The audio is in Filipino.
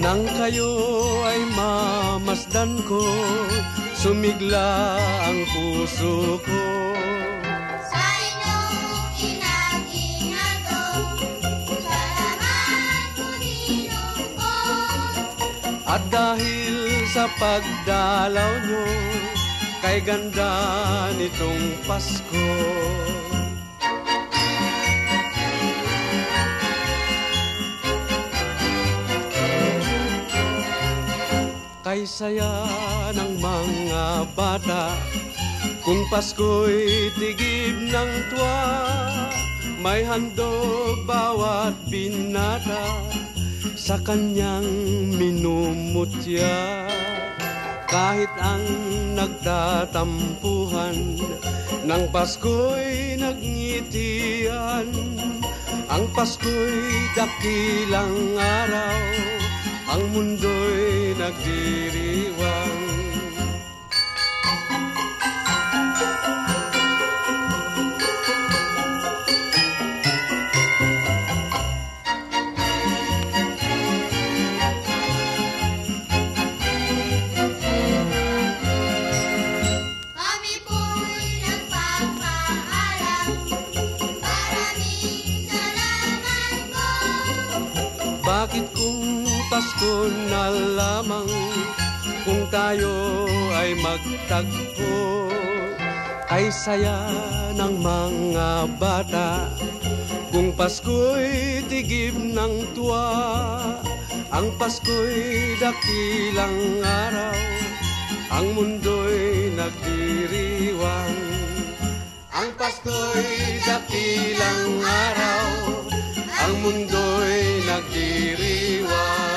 Nang kayo ay mamasdan ko, sumigla ang puso ko. Sa inyong inag-ingatan, salamat Panginoon ko. At dahil sa pagdalaw nyo, kay ganda nitong Pasko. Kay saya ng mga bata, kung Pasko'y tigib ng tuwa, may handog bawat binata sa kanyang minumutya. Kahit ang nagtatampuhan, ng Pasko'y nagngitian. Ang Pasko'y dakilang araw, ang mundo'y nagdiriwang. Kami po'y nagpapaalam, maraming salamat po. Bakit kung Pasko na lamang, kung tayo ay magtagpo? Ay saya ng mga bata, kung Pasko'y tigib ng tuwa. Ang Pasko'y dakilang araw, ang mundo'y nagdiriwang. Ang Pasko'y dakilang araw, ang mundo'y nagdiriwang.